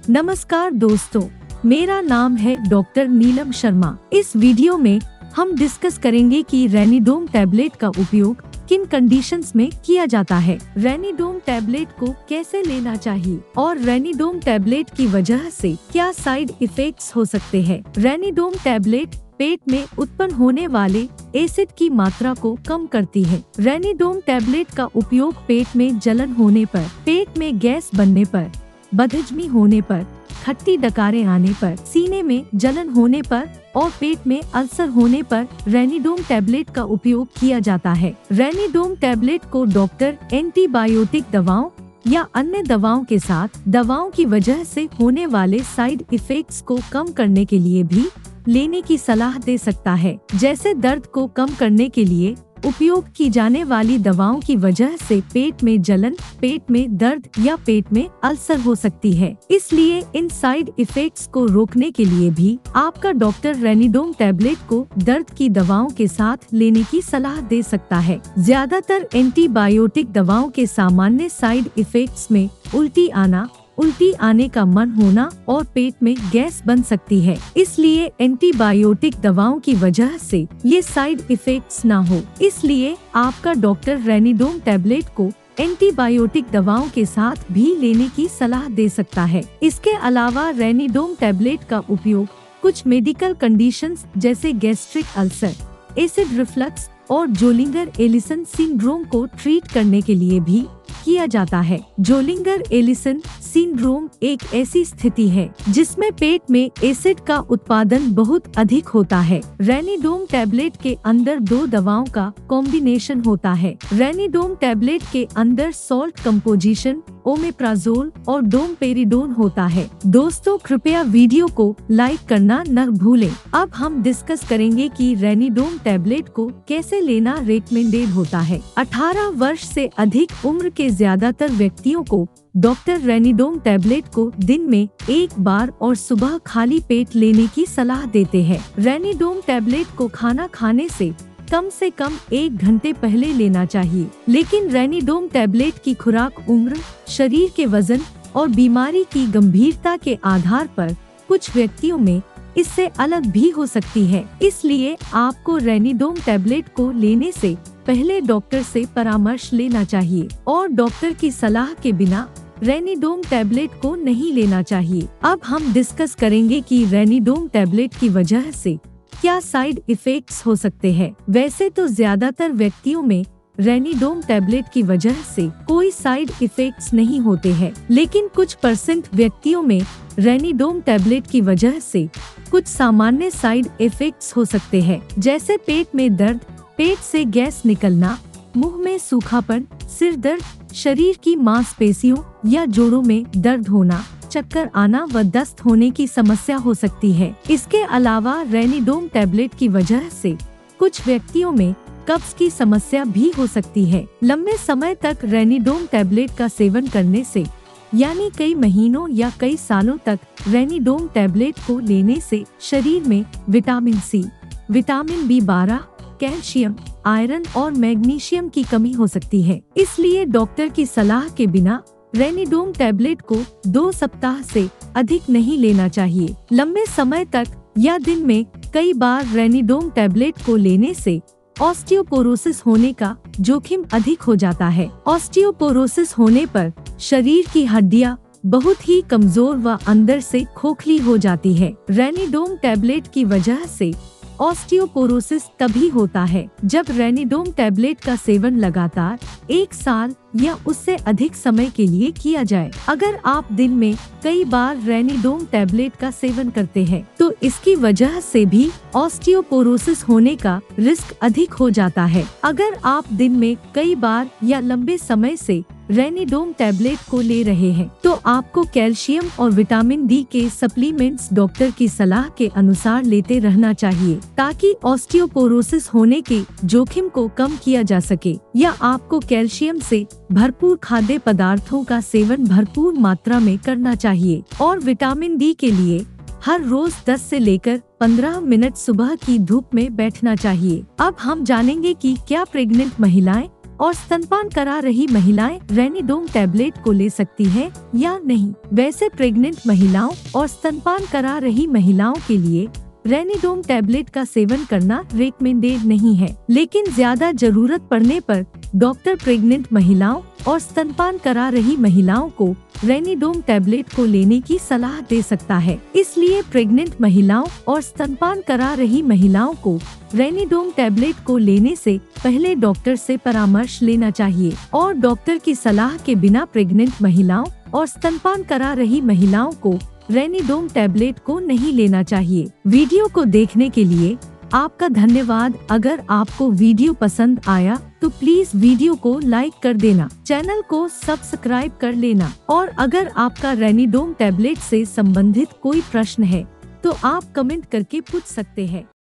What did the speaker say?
नमस्कार दोस्तों, मेरा नाम है डॉक्टर नीलम शर्मा। इस वीडियो में हम डिस्कस करेंगे कि रैनिडोम टैबलेट का उपयोग किन कंडीशंस में किया जाता है, रैनिडोम टैबलेट को कैसे लेना चाहिए और रैनिडोम टैबलेट की वजह से क्या साइड इफेक्ट्स हो सकते हैं। रैनिडोम टैबलेट पेट में उत्पन्न होने वाले एसिड की मात्रा को कम करती है। रैनिडोम टैबलेट का उपयोग पेट में जलन होने पर, पेट में गैस बनने पर, बदहजमी होने पर, खट्टी डकारें आने पर, सीने में जलन होने पर और पेट में अल्सर होने पर रैनिडोम टैबलेट का उपयोग किया जाता है। रैनिडोम टैबलेट को डॉक्टर एंटीबायोटिक दवाओं या अन्य दवाओं के साथ दवाओं की वजह से होने वाले साइड इफेक्ट्स को कम करने के लिए भी लेने की सलाह दे सकता है। जैसे दर्द को कम करने के लिए उपयोग की जाने वाली दवाओं की वजह से पेट में जलन, पेट में दर्द या पेट में अल्सर हो सकती है। इसलिए इन साइड इफेक्ट्स को रोकने के लिए भी आपका डॉक्टर रैनिडोम टैबलेट को दर्द की दवाओं के साथ लेने की सलाह दे सकता है। ज्यादातर एंटीबायोटिक दवाओं के सामान्य साइड इफेक्ट्स में उल्टी आने का मन होना और पेट में गैस बन सकती है। इसलिए एंटीबायोटिक दवाओं की वजह से ये साइड इफेक्ट्स ना हो, इसलिए आपका डॉक्टर रैनिडोम टैबलेट को एंटीबायोटिक दवाओं के साथ भी लेने की सलाह दे सकता है। इसके अलावा रैनिडोम टैबलेट का उपयोग कुछ मेडिकल कंडीशंस जैसे गैस्ट्रिक अल्सर, एसिड रिफ्लक्स और जोलिंगर एलिसन सिंड्रोम को ट्रीट करने के लिए भी किया जाता है। जोलिंगर एलिसन सिंड्रोम एक ऐसी स्थिति है जिसमें पेट में एसिड का उत्पादन बहुत अधिक होता है। रैनिडोम टैबलेट के अंदर दो दवाओं का कॉम्बिनेशन होता है। रैनिडोम टैबलेट के अंदर सॉल्ट कंपोजिशन ओमेप्राजोल और डोमपेरिडोन होता है। दोस्तों, कृपया वीडियो को लाइक करना न भूलें। अब हम डिस्कस करेंगे कि रैनिडोम टैबलेट को कैसे लेना रेकमेंडेड होता है। 18 वर्ष से अधिक उम्र के ज्यादातर व्यक्तियों को डॉक्टर रैनिडोम टैबलेट को दिन में एक बार और सुबह खाली पेट लेने की सलाह देते हैं। रैनिडोम टैबलेट को खाना खाने से कम 1 घंटे पहले लेना चाहिए, लेकिन रैनिडोम टैबलेट की खुराक उम्र, शरीर के वजन और बीमारी की गंभीरता के आधार पर कुछ व्यक्तियों में इससे अलग भी हो सकती है। इसलिए आपको रैनिडोम टैबलेट को लेने से पहले डॉक्टर से परामर्श लेना चाहिए और डॉक्टर की सलाह के बिना रैनिडोम टैबलेट को नहीं लेना चाहिए। अब हम डिस्कस करेंगे कि रैनिडोम टैबलेट की वजह से क्या साइड इफेक्ट्स हो सकते हैं। वैसे तो ज्यादातर व्यक्तियों में रैनिडोम टैबलेट की वजह से कोई साइड इफेक्ट्स नहीं होते हैं, लेकिन कुछ % व्यक्तियों में रैनिडोम टैबलेट की वजह से कुछ सामान्य साइड इफेक्ट्स हो सकते हैं, जैसे पेट में दर्द, पेट से गैस निकलना, मुंह में सूखापन, सिर दर्द, शरीर की मांसपेशियों या जोड़ों में दर्द होना, चक्कर आना व दस्त होने की समस्या हो सकती है। इसके अलावा रैनिडोम टैबलेट की वजह से कुछ व्यक्तियों में कब्ज की समस्या भी हो सकती है। लंबे समय तक रैनिडोम टैबलेट का सेवन करने से, यानी कई महीनों या कई सालों तक रैनिडोम टैबलेट को लेने से शरीर में vitamin C, vitamin B12, calcium, iron और मैग्नीशियम की कमी हो सकती है। इसलिए डॉक्टर की सलाह के बिना रैनिडोम टैबलेट को 2 सप्ताह से अधिक नहीं लेना चाहिए। लंबे समय तक या दिन में कई बार रैनिडोम टैबलेट को लेने से ऑस्टियोपोरोसिस होने का जोखिम अधिक हो जाता है। ऑस्टियोपोरोसिस होने पर शरीर की हड्डियां बहुत ही कमजोर व अंदर से खोखली हो जाती है। रैनिडोम टैबलेट की वजह से ऑस्टियोपोरोसिस तभी होता है जब रैनिडोम टैबलेट का सेवन लगातार 1 साल या उससे अधिक समय के लिए किया जाए। अगर आप दिन में कई बार रैनिडोम टैबलेट का सेवन करते हैं तो इसकी वजह से भी ऑस्टियोपोरोसिस होने का रिस्क अधिक हो जाता है। अगर आप दिन में कई बार या लंबे समय से रैनिडोम टैबलेट को ले रहे हैं तो आपको कैल्शियम और विटामिन D के सप्लीमेंट्स डॉक्टर की सलाह के अनुसार लेते रहना चाहिए, ताकि ऑस्टियोपोरोसिस होने के जोखिम को कम किया जा सके। या आपको कैल्शियम से भरपूर खाद्य पदार्थों का सेवन भरपूर मात्रा में करना चाहिए और विटामिन D के लिए हर रोज 10 से लेकर 15 मिनट सुबह की धूप में बैठना चाहिए। अब हम जानेंगे कि क्या प्रेग्नेंट महिलाएं और स्तनपान करा रही महिलाएं रेनिडोम टैबलेट को ले सकती हैं या नहीं। वैसे प्रेग्नेंट महिलाओं और स्तनपान करा रही महिलाओं के लिए रेनिडोम टैबलेट का सेवन करना रेकमेंडेड नहीं है, लेकिन ज्यादा जरूरत पड़ने पर डॉक्टर प्रेग्नेंट महिलाओं और स्तनपान करा रही महिलाओं को रेनिडोम टैबलेट को लेने की सलाह दे सकता है। इसलिए प्रेग्नेंट महिलाओं और स्तनपान करा रही महिलाओं को रेनिडोम टैबलेट को लेने से पहले डॉक्टर से परामर्श लेना चाहिए और डॉक्टर की सलाह के बिना प्रेग्नेंट महिलाओं और स्तनपान करा रही महिलाओं को रेनिडोम टैबलेट को नहीं लेना चाहिए। वीडियो को देखने के लिए आपका धन्यवाद। अगर आपको वीडियो पसंद आया तो प्लीज वीडियो को लाइक कर देना, चैनल को सब्सक्राइब कर लेना और अगर आपका रेनिडोम टैबलेट से संबंधित कोई प्रश्न है तो आप कमेंट करके पूछ सकते हैं।